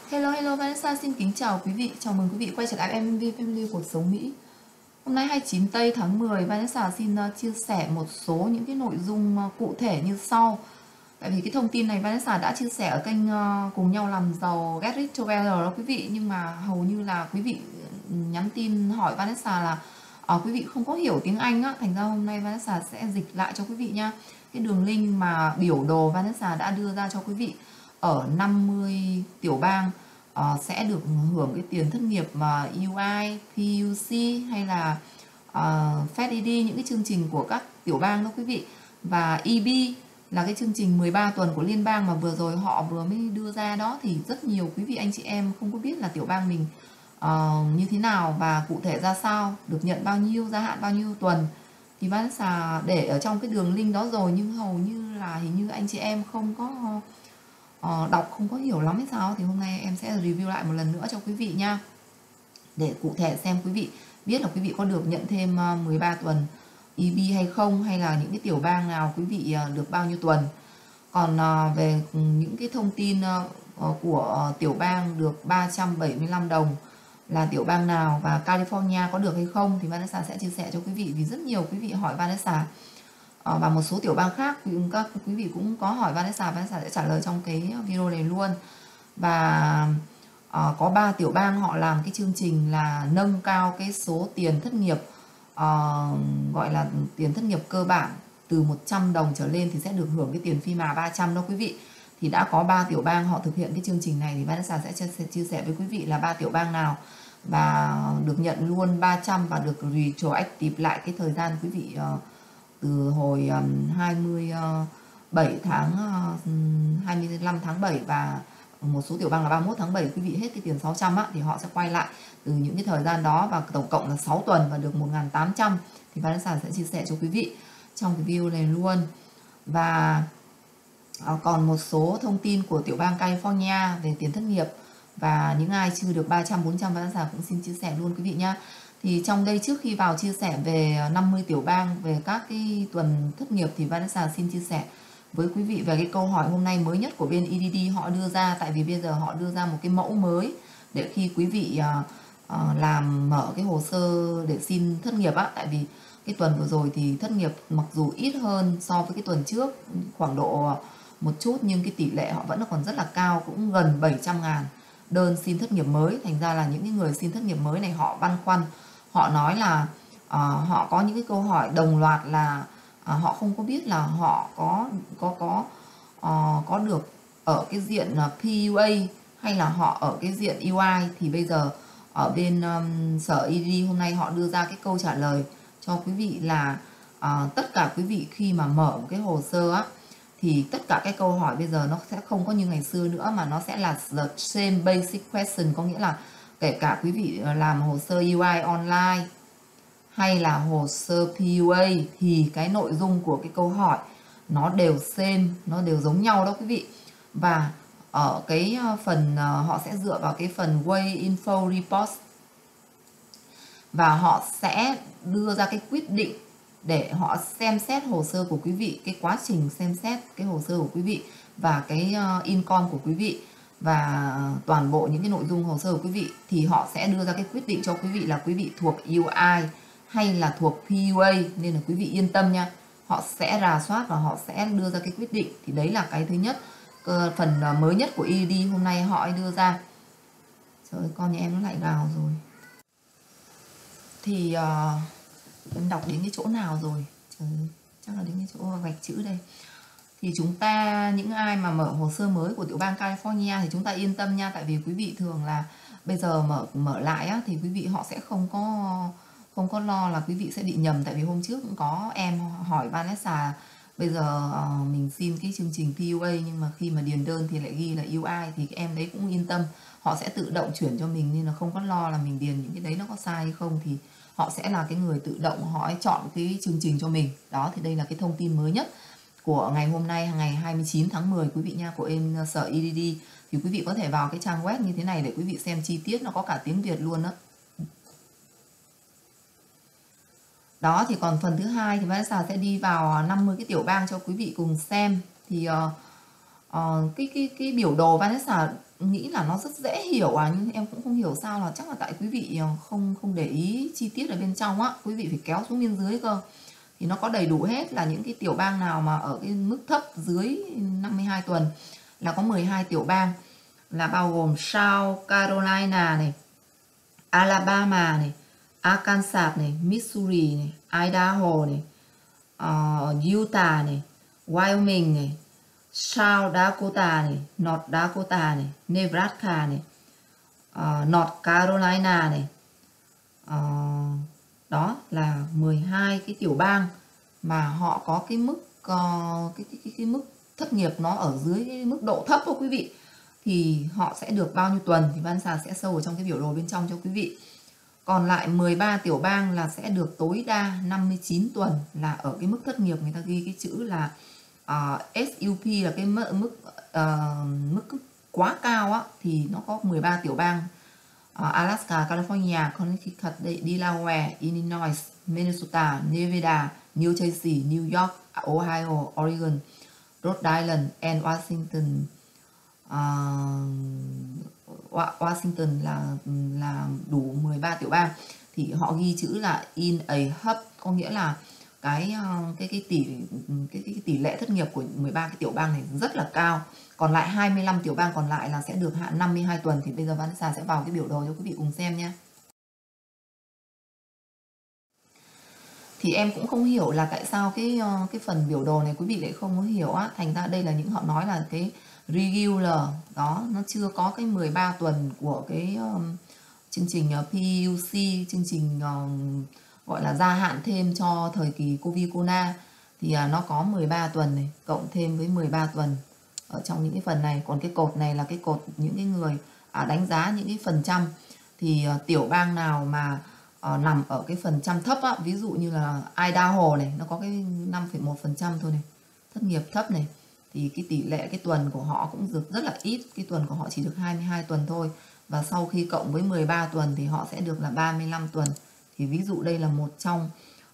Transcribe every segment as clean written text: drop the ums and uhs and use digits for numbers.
Hello Vanessa, xin kính chào quý vị. Chào mừng quý vị quay trở lại MV Family Cuộc Sống Mỹ. Hôm nay 29 tây tháng 10, Vanessa xin chia sẻ một số những cái nội dung cụ thể như sau. Tại vì cái thông tin này Vanessa đã chia sẻ ở kênh Cùng Nhau Làm Giàu Get Rich Together đó quý vị. Nhưng mà hầu như là quý vị nhắn tin hỏi Vanessa là quý vị không có hiểu tiếng Anh á. Thành ra hôm nay Vanessa sẽ dịch lại cho quý vị nha. Cái đường link mà biểu đồ Vanessa đã đưa ra cho quý vị ở 50 tiểu bang sẽ được hưởng cái tiền thất nghiệp mà UI, PUC hay là FedED, những cái chương trình của các tiểu bang đó quý vị. Và EB là cái chương trình 13 tuần của liên bang mà vừa rồi họ vừa mới đưa ra đó, thì rất nhiều quý vị anh chị em không có biết là tiểu bang mình như thế nào và cụ thể ra sao, được nhận bao nhiêu, gia hạn bao nhiêu tuần. Thì Vanessa để ở trong cái đường link đó rồi, nhưng hầu như là hình như anh chị em không có đọc, không có hiểu lắm hay sao. Thì hôm nay em sẽ review lại một lần nữa cho quý vị nha, để cụ thể xem quý vị biết là quý vị có được nhận thêm 13 tuần EB hay không, hay là những cái tiểu bang nào quý vị được bao nhiêu tuần. Còn về những cái thông tin của tiểu bang được 375 đồng là tiểu bang nào và California có được hay không thì Vanessa sẽ chia sẻ cho quý vị, vì rất nhiều quý vị hỏi Vanessa và một số tiểu bang khác các quý vị cũng có hỏi Vanessa sẽ trả lời trong cái video này luôn. Và có 3 tiểu bang họ làm cái chương trình là nâng cao cái số tiền thất nghiệp, gọi là tiền thất nghiệp cơ bản từ 100 đồng trở lên thì sẽ được hưởng cái tiền phi mà 300 đó quý vị. Thì đã có 3 tiểu bang họ thực hiện cái chương trình này, thì Vanessa sẽ chia sẻ với quý vị là 3 tiểu bang nào và được nhận luôn 300 và được retroactive lại cái thời gian quý vị từ hồi 25 tháng 7 và một số tiểu bang là 31 tháng 7 quý vị hết cái tiền 600 á, thì họ sẽ quay lại từ những cái thời gian đó và tổng cộng là 6 tuần và được 1.800. Thì Vanessa sẽ chia sẻ cho quý vị trong cái video này luôn. Và còn một số thông tin của tiểu bang California về tiền thất nghiệp và những ai chưa được 300, 400 Vanessa cũng xin chia sẻ luôn quý vị nhá. Thì trong đây trước khi vào chia sẻ về 50 tiểu bang về các cái tuần thất nghiệp thì Vanessa xin chia sẻ với quý vị về cái câu hỏi hôm nay mới nhất của bên EDD họ đưa ra. Tại vì bây giờ họ đưa ra một cái mẫu mới để khi quý vị làm mở cái hồ sơ để xin thất nghiệp á. Tại vì cái tuần vừa rồi thì thất nghiệp mặc dù ít hơn so với cái tuần trước khoảng độ một chút, nhưng cái tỷ lệ họ vẫn còn rất là cao, cũng gần 700.000 đơn xin thất nghiệp mới. Thành ra là những cái người xin thất nghiệp mới này họ băn khoăn, họ nói là họ có những cái câu hỏi đồng loạt là họ không có biết là họ có được ở cái diện PUA hay là họ ở cái diện UI. Thì bây giờ ở bên sở ED hôm nay họ đưa ra cái câu trả lời cho quý vị là tất cả quý vị khi mà mở một cái hồ sơ á, thì tất cả cái câu hỏi bây giờ nó sẽ không có như ngày xưa nữa, mà nó sẽ là the same basic question. Có nghĩa là kể cả quý vị làm hồ sơ UI online hay là hồ sơ PUA thì cái nội dung của cái câu hỏi nó đều same, nó đều giống nhau đó quý vị. Và ở cái phần họ sẽ dựa vào cái phần Way Info Report và họ sẽ đưa ra cái quyết định để họ xem xét hồ sơ của quý vị, cái quá trình xem xét cái hồ sơ của quý vị và cái income của quý vị và toàn bộ những cái nội dung hồ sơ của quý vị, thì họ sẽ đưa ra cái quyết định cho quý vị là quý vị thuộc UI hay là thuộc PUA. Nên là quý vị yên tâm nha, họ sẽ rà soát và họ sẽ đưa ra cái quyết định. Thì đấy là cái thứ nhất, phần mới nhất của ED hôm nay họ đưa ra. Trời ơi, con nhà em nó lại gào rồi. Thì em đọc đến cái chỗ nào rồi? Trời ơi, chắc là đến cái chỗ vạch chữ đây. Thì chúng ta, những ai mà mở hồ sơ mới của tiểu bang California thì chúng ta yên tâm nha. Tại vì quý vị thường là bây giờ mở lại á, thì quý vị họ sẽ không có lo là quý vị sẽ bị nhầm. Tại vì hôm trước cũng có em hỏi Vanessa bây giờ mình xin cái chương trình PUA nhưng mà khi mà điền đơn thì lại ghi là UI, thì em đấy cũng yên tâm, họ sẽ tự động chuyển cho mình, nên là không có lo là mình điền những cái đấy nó có sai hay không, thì họ sẽ là cái người tự động họ chọn cái chương trình cho mình. Đó, thì đây là cái thông tin mới nhất của ngày hôm nay, ngày 29 tháng 10 quý vị nha, của em sở EDD. Thì quý vị có thể vào cái trang web như thế này để quý vị xem chi tiết, nó có cả tiếng Việt luôn đó. Đó, thì còn phần thứ hai thì Vanessa sẽ đi vào 50 cái tiểu bang cho quý vị cùng xem. Thì Cái biểu đồ Vanessa nghĩ là nó rất dễ hiểu nhưng em cũng không hiểu sao, là chắc là tại quý vị không để ý chi tiết ở bên trong á, quý vị phải kéo xuống bên dưới cơ. Thì nó có đầy đủ hết là những cái tiểu bang nào mà ở cái mức thấp dưới 52 tuần, là có 12 tiểu bang, là bao gồm South Carolina này, Alabama này, Arkansas này, Missouri này, Idaho này, Utah này, Wyoming này, South Dakota này, North Dakota này, Nebraska này, North Carolina này. Đó là 12 cái tiểu bang mà họ có cái mức cái mức thất nghiệp nó ở dưới cái mức độ thấp của quý vị, thì họ sẽ được bao nhiêu tuần thì Vanessa sẽ show ở trong cái biểu đồ bên trong cho quý vị. Còn lại 13 tiểu bang là sẽ được tối đa 59 tuần, là ở cái mức thất nghiệp người ta ghi cái chữ là SUP, là cái mức quá cao á, thì nó có 13 tiểu bang: Alaska, California, Connecticut, Delaware, Illinois, Minnesota, Nevada, New Jersey, New York, Ohio, Oregon, Rhode Island and Washington. Washington là đủ 13 tiểu bang, thì họ ghi chữ là in a hub, có nghĩa là cái tỷ lệ thất nghiệp của 13 cái tiểu bang này rất là cao. Còn lại 25 tiểu bang còn lại là sẽ được hạn 52 tuần. Thì bây giờ Vanessa sẽ vào cái biểu đồ cho quý vị cùng xem nhé. Thì em cũng không hiểu là tại sao cái phần biểu đồ này quý vị lại không có hiểu á. Thành ra đây là những họ nói là cái regular đó, nó chưa có cái 13 tuần của cái chương trình PUC, chương trình gọi là gia hạn thêm cho thời kỳ Covid-19, thì nó có 13 tuần này cộng thêm với 13 tuần ở trong những cái phần này. Còn cái cột này là cái cột những cái người đánh giá những cái phần trăm, thì tiểu bang nào mà nằm ở cái phần trăm thấp á, ví dụ như là Idaho này, nó có cái 5,1% thôi này, thất nghiệp thấp này, thì cái tỷ lệ cái tuần của họ cũng được rất là ít, cái tuần của họ chỉ được 22 tuần thôi, và sau khi cộng với 13 tuần thì họ sẽ được là 35 tuần. Thì ví dụ đây là một trong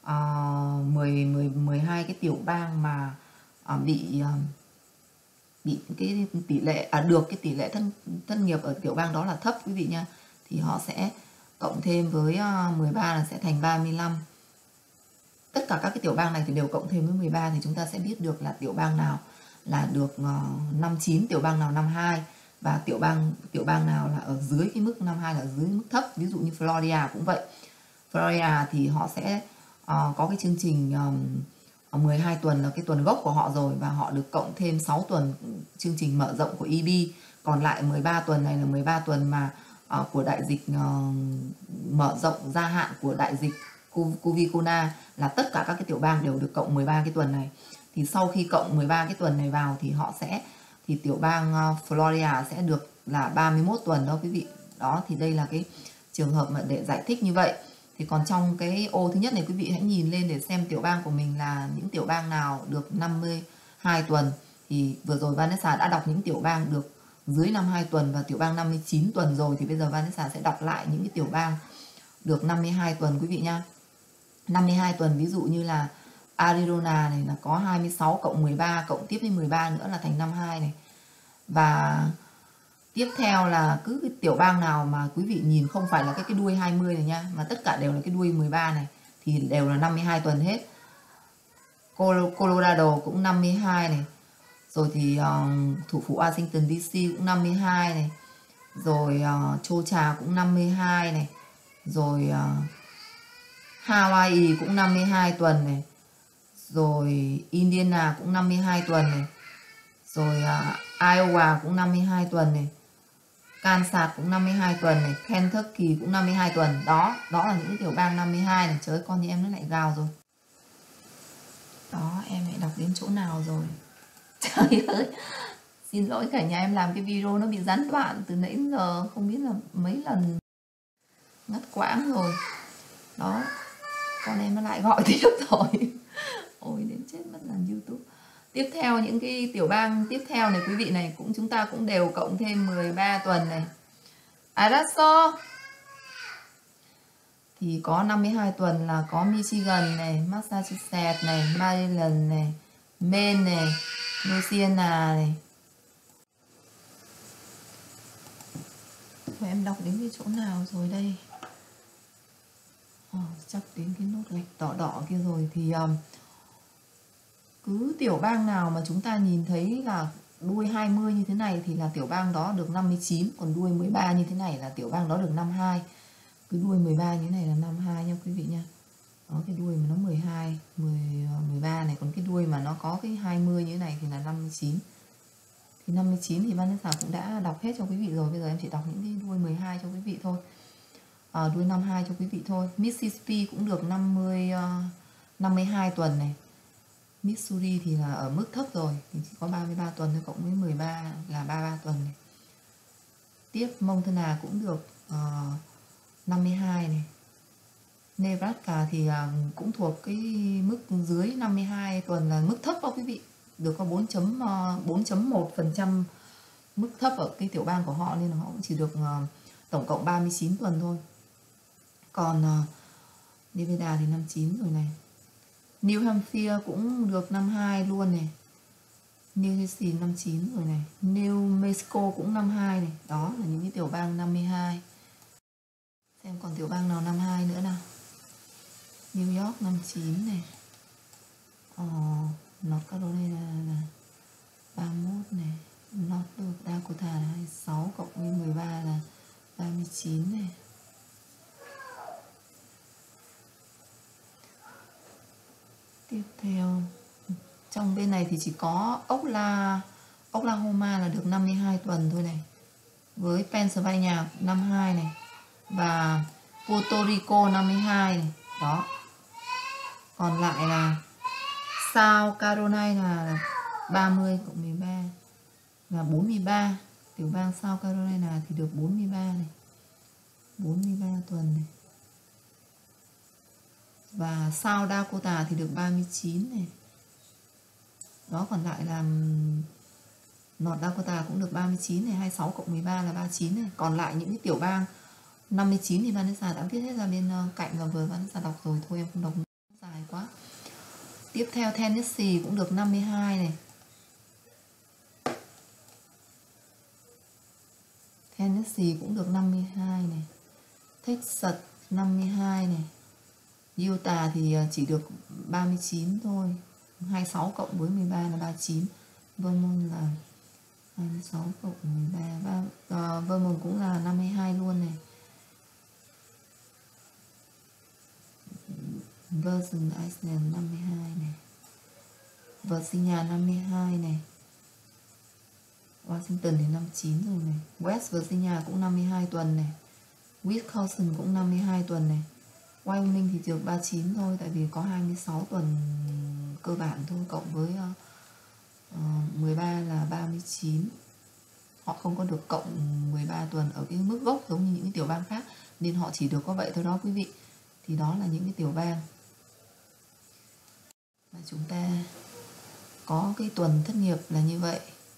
12 cái tiểu bang mà bị cái tỷ lệ được cái tỷ lệ thất nghiệp ở tiểu bang đó là thấp quý vị nha, thì họ sẽ cộng thêm với 13 là sẽ thành 35. Tất cả các cái tiểu bang này thì đều cộng thêm với 13 thì chúng ta sẽ biết được là tiểu bang nào là được 59, tiểu bang nào 52, và tiểu bang nào là ở dưới cái mức 52 là ở dưới mức thấp. Ví dụ như Florida cũng vậy. Florida thì họ sẽ có cái chương trình 12 tuần là cái tuần gốc của họ rồi, và họ được cộng thêm 6 tuần chương trình mở rộng của EB. Còn lại 13 tuần này là 13 tuần mà của đại dịch mở rộng gia hạn của đại dịch Covid-19, là tất cả các cái tiểu bang đều được cộng 13 cái tuần này. Thì sau khi cộng 13 cái tuần này vào thì tiểu bang Florida sẽ được là 31 tuần đó quý vị. Đó, thì đây là cái trường hợp mà để giải thích như vậy. Thì còn trong cái ô thứ nhất này quý vị hãy nhìn lên để xem tiểu bang của mình là những tiểu bang nào được 52 tuần. Thì vừa rồi Vanessa đã đọc những tiểu bang được dưới 52 tuần và tiểu bang 59 tuần rồi, thì bây giờ Vanessa sẽ đọc lại những cái tiểu bang được 52 tuần quý vị nha. 52 tuần ví dụ như là Arizona này là có 26 cộng 13 cộng tiếp với 13 nữa là thành 52 này. Và tiếp theo là cứ cái tiểu bang nào mà quý vị nhìn không phải là cái đuôi 20 này nha, mà tất cả đều là cái đuôi 13 này thì đều là 52 tuần hết. Colorado cũng 52 này. Rồi thì thủ phủ Washington DC cũng 52 này. Rồi Georgia cũng 52 này. Rồi Hawaii cũng 52 tuần này. Rồi Indiana cũng 52 tuần này. Rồi Iowa cũng 52 tuần này. Kansas cũng 52 tuần này. Kentucky cũng 52 tuần. Đó là những cái tiểu bang 52 này. Trời ơi, con thì em nó lại gào rồi. Đó, em lại đọc đến chỗ nào rồi? Trời ơi, xin lỗi cả nhà, em làm cái video nó bị gián đoạn từ nãy đến giờ, không biết là mấy lần ngắt quãng rồi. Đó, con em nó lại gọi tiếp rồi. Ôi đến chết mất làm YouTube. Tiếp theo những cái tiểu bang tiếp theo này quý vị này, chúng ta cũng đều cộng thêm 13 tuần này. Idaho thì có 52 tuần là có Michigan này, Massachusetts này, Maryland này, Maine này, Louisiana này, Thôi em đọc đến cái chỗ nào rồi đây? Chắc đến cái nốt gạch đỏ đỏ kia rồi. Thì cứ tiểu bang nào mà chúng ta nhìn thấy là đuôi 20 như thế này thì là tiểu bang đó được 59, còn đuôi 13 như thế này là tiểu bang đó được 52. Cứ đuôi 13 như thế này là 52 nha quý vị nha. Đó, cái đuôi mà nó 12, 13 này, còn cái đuôi mà nó có cái 20 như thế này thì là 59. Thì 59 thì Vanessa cũng đã đọc hết cho quý vị rồi. Bây giờ em chỉ đọc những cái đuôi 12 cho quý vị thôi. Đuôi 52 cho quý vị thôi. Mississippi cũng được 52 tuần này. Missouri thì là ở mức thấp rồi, thì chỉ có 33 tuần thôi, cộng với 13 là 33 tuần này. Tiếp Montana cũng được 52 này. Nebraska thì cũng thuộc cái mức dưới 52 tuần, là mức thấp đó quý vị, được có 4.1% mức thấp ở cái tiểu bang của họ, nên là họ cũng chỉ được tổng cộng 39 tuần thôi. Còn Nevada thì 59 rồi này. New Hampshire cũng được 52 luôn này. New Jersey 59 rồi này. New Mexico cũng 52 này. Đó là những cái tiểu bang 52. Xem còn tiểu bang nào 52 nữa nào. New York 59 này. North Carolina là 31 này. North Dakota là 26 cộng với 13 là 39 này. Tiếp theo, trong bên này thì chỉ có Oklahoma là được 52 tuần thôi này. Với Pennsylvania 52 này. Và Puerto Rico 52 này. Đó. Còn lại là South Carolina là 30 cộng 13 là 43. Tiểu bang South Carolina thì được 43 này. 43 tuần này. Và South Dakota thì được 39 này. Đó, còn lại là North Dakota cũng được 39 này, 26 cộng 13 là 39 này. Còn lại những cái tiểu bang 59 thì Vanessa đã viết hết ra bên cạnh và vừa Vanessa đọc rồi, thôi em không đọc dài quá. Tiếp theo Tennessee cũng được 52 này. Tennessee cũng được 52 này. Texas 52 này. Utah thì chỉ được 39 thôi. 26 cộng với 13 là 39. Vermont là 26 cộng 13. Vermont cũng là 52 luôn này. Virgin Islands 52 này. Virginia 52 này. Washington thì 59 rồi này. West Virginia cũng 52 tuần này. Wisconsin cũng 52 tuần này. Wyoming thì được 39 thôi, tại vì có 26 tuần cơ bản thôi, cộng với 13 là 39. Họ không có được cộng 13 tuần ở cái mức gốc giống như những cái tiểu bang khác, nên họ chỉ được có vậy thôi đó quý vị. Thì đó là những cái tiểu bang mà chúng ta có cái tuần thất nghiệp là như vậy.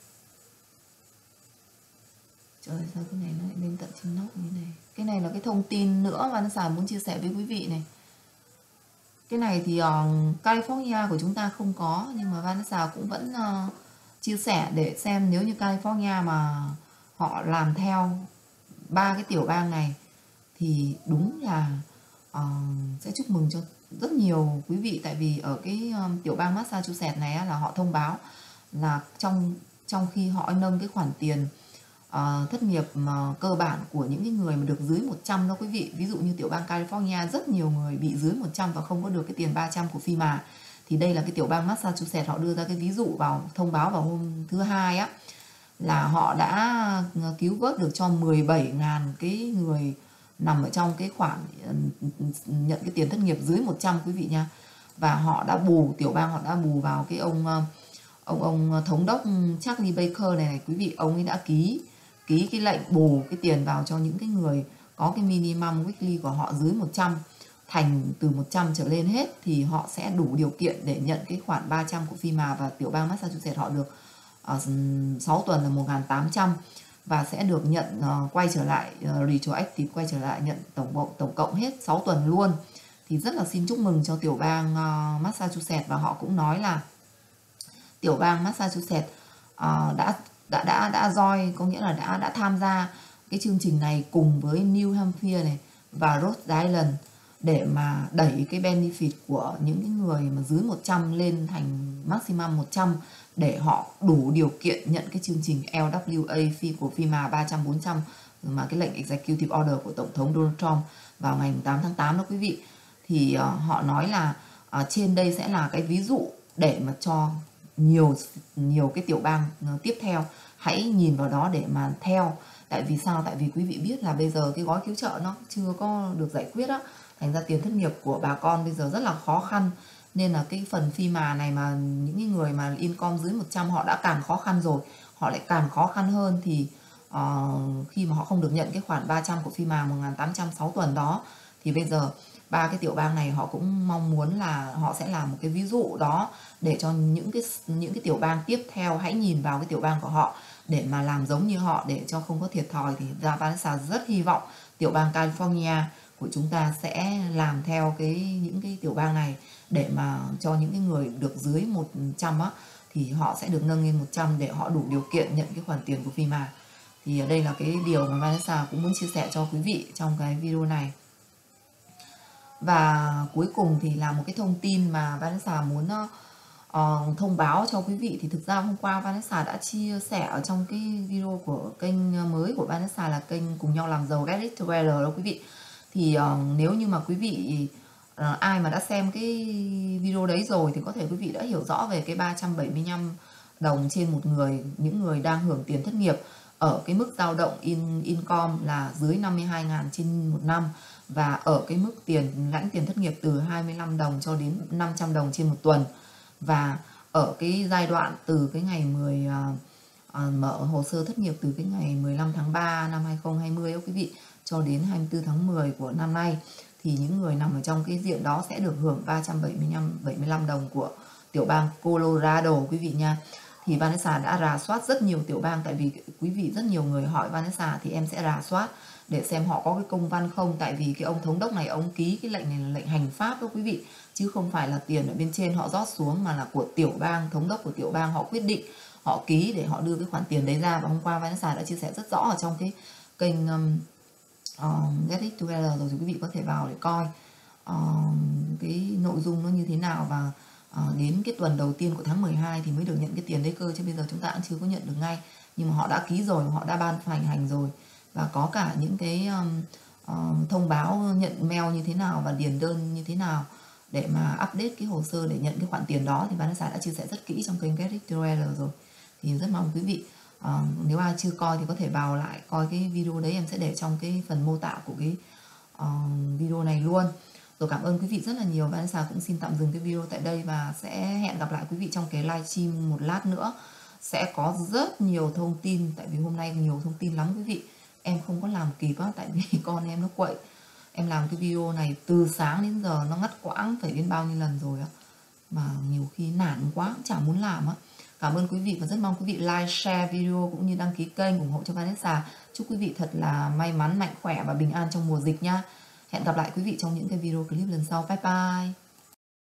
Trời, sao cái này nó lại lên tận trên nóc như này. Cái này là cái thông tin nữa Vanessa muốn chia sẻ với quý vị này. Cái này thì California của chúng ta không có, nhưng mà Vanessa cũng vẫn chia sẻ để xem nếu như California mà họ làm theo 3 cái tiểu bang này thì đúng là sẽ chúc mừng cho rất nhiều quý vị. Tại vì ở cái tiểu bang Massachusetts này là họ thông báo là trong khi họ nâng cái khoản tiền thất nghiệp mà cơ bản của những cái người mà được dưới 100 đó quý vị. Ví dụ như tiểu bang California rất nhiều người bị dưới 100 và không có được cái tiền 300 của FEMA. Thì đây là cái tiểu bang Massachusetts họ đưa ra cái ví dụ thông báo vào hôm thứ Hai á, là họ đã cứu vớt được cho 17.000 cái người nằm ở trong cái khoản nhận cái tiền thất nghiệp dưới 100 quý vị nha. Và họ đã tiểu bang họ đã bù vào cái ông thống đốc Charlie Baker này quý vị. Ông ấy đã ký cái lệnh bù cái tiền vào cho những cái người có cái minimum weekly của họ dưới 100 thành từ 100 trở lên hết, thì họ sẽ đủ điều kiện để nhận cái khoản 300 của FEMA. Và tiểu bang Massachusetts họ được 6 tuần là 1.800 và sẽ được nhận quay trở lại retroactive, quay trở lại nhận tổng cộng hết 6 tuần luôn. Thì rất là xin chúc mừng cho tiểu bang Massachusetts. Và họ cũng nói là tiểu bang Massachusetts đã join, có nghĩa là đã tham gia cái chương trình này cùng với New Hampshire này và Rhode Island để mà đẩy cái benefit của những cái người mà dưới 100 lên thành maximum 100 để họ đủ điều kiện nhận cái chương trình LWA của FEMA 300-400 mà cái lệnh Executive Order của Tổng thống Donald Trump vào ngày 8 tháng 8 đó quý vị. Thì họ nói là trên đây sẽ là cái ví dụ để mà cho nhiều cái tiểu bang tiếp theo hãy nhìn vào đó để mà theo. Tại vì sao? Tại vì quý vị biết là bây giờ cái gói cứu trợ nó chưa có được giải quyết á, thành ra tiền thất nghiệp của bà con bây giờ rất là khó khăn. Nên là cái phần FEMA này mà những cái người mà income dưới 100 họ đã càng khó khăn rồi, họ lại càng khó khăn hơn. Thì khi mà họ không được nhận cái khoản 300 của FEMA 1.806 tuần đó, thì bây giờ ba cái tiểu bang này họ cũng mong muốn là họ sẽ làm một cái ví dụ đó để cho những cái tiểu bang tiếp theo hãy nhìn vào cái tiểu bang của họ để mà làm giống như họ để cho không có thiệt thòi. Thì Vanessa rất hy vọng tiểu bang California của chúng ta sẽ làm theo những cái tiểu bang này để mà cho những cái người được dưới 100 á thì họ sẽ được nâng lên 100 để họ đủ điều kiện nhận cái khoản tiền của FEMA. Thì đây là cái điều mà Vanessa cũng muốn chia sẻ cho quý vị trong cái video này. Và cuối cùng thì là một cái thông tin mà Vanessa muốn thông báo cho quý vị. Thì thực ra hôm qua Vanessa đã chia sẻ ở trong cái video của kênh mới của Vanessa là kênh Cùng Nhau Làm Giàu Get It Together đó quý vị. Thì nếu như mà quý vị ai mà đã xem cái video đấy rồi thì có thể quý vị đã hiểu rõ về cái 375 đồng trên một người, những người đang hưởng tiền thất nghiệp ở cái mức dao động income là dưới 52.000 trên một năm, và ở cái mức lãnh tiền thất nghiệp từ 25 đồng cho đến 500 đồng trên một tuần. Và ở cái giai đoạn từ cái ngày mở hồ sơ thất nghiệp từ cái ngày 15 tháng 3 năm 2020 đó quý vị cho đến 24 tháng 10 của năm nay, thì những người nằm ở trong cái diện đó sẽ được hưởng 375 đồng của tiểu bang Colorado quý vị nha. Thì Vanessa đã rà soát rất nhiều tiểu bang, tại vì quý vị rất nhiều người hỏi Vanessa thì em sẽ rà soát để xem họ có cái công văn không. Tại vì cái ông thống đốc này ông ký cái lệnh này là lệnh hành pháp đó quý vị, chứ không phải là tiền ở bên trên họ rót xuống, mà là của tiểu bang, thống đốc của tiểu bang họ quyết định, họ ký để họ đưa cái khoản tiền đấy ra. Và hôm qua Vanessa đã chia sẻ rất rõ ở trong cái kênh Get It Together rồi, thì quý vị có thể vào để coi cái nội dung nó như thế nào. Và đến cái tuần đầu tiên của tháng 12 thì mới được nhận cái tiền đấy cơ, chứ bây giờ chúng ta cũng chưa có nhận được ngay. Nhưng mà họ đã ký rồi, họ đã ban hành rồi, và có cả những cái thông báo nhận mail như thế nào và điền đơn như thế nào để mà update cái hồ sơ để nhận cái khoản tiền đó. Thì Vanessa đã chia sẻ rất kỹ trong kênh Get It Together rồi, thì rất mong quý vị nếu ai chưa coi thì có thể vào lại coi cái video đấy, em sẽ để trong cái phần mô tả của cái video này luôn. Rồi, cảm ơn quý vị rất là nhiều. Vanessa cũng xin tạm dừng cái video tại đây và sẽ hẹn gặp lại quý vị trong cái livestream một lát nữa. Sẽ có rất nhiều thông tin, tại vì hôm nay nhiều thông tin lắm quý vị. Em không có làm kịp á, tại vì con em nó quậy. Em làm cái video này từ sáng đến giờ nó ngắt quãng phải đến bao nhiêu lần rồi á, mà nhiều khi nản quá cũng chả muốn làm á. Cảm ơn quý vị và rất mong quý vị like, share video cũng như đăng ký kênh ủng hộ cho Vanessa. Chúc quý vị thật là may mắn, mạnh khỏe và bình an trong mùa dịch nha. Hẹn gặp lại quý vị trong những cái video clip lần sau. Bye bye.